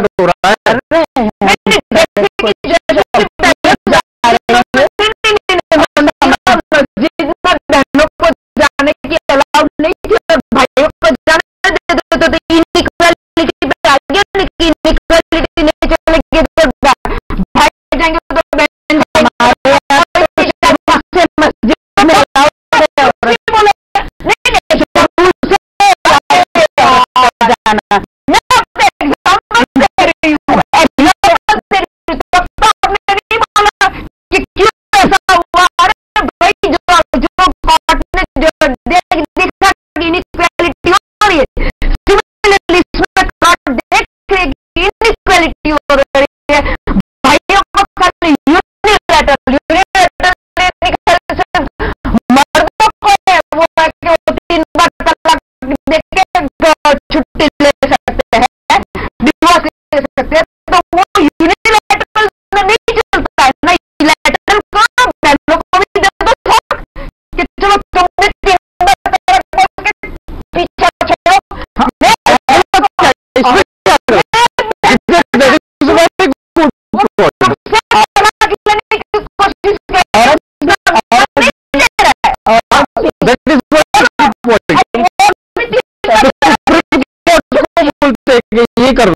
Start हो रहा है। बहनों को जाने की अलाउड नहीं थी और भाइयों को जाने देते तो इनइक्वालिटी पे आ गया, लेकिन इनइक्वालिटी नहीं चलेगी तो भाई जाएंगे तो बहन मस्जिद में जाना छुट्टी ले सकते हैं, डिवोर्स ले सकते हैं, तो वो यूनिलैटरल नहीं चलता है ना। यूनिलैटरल को बहनों को भी दे दो कि चलो तुमने पीछे छोड़ो, ये कर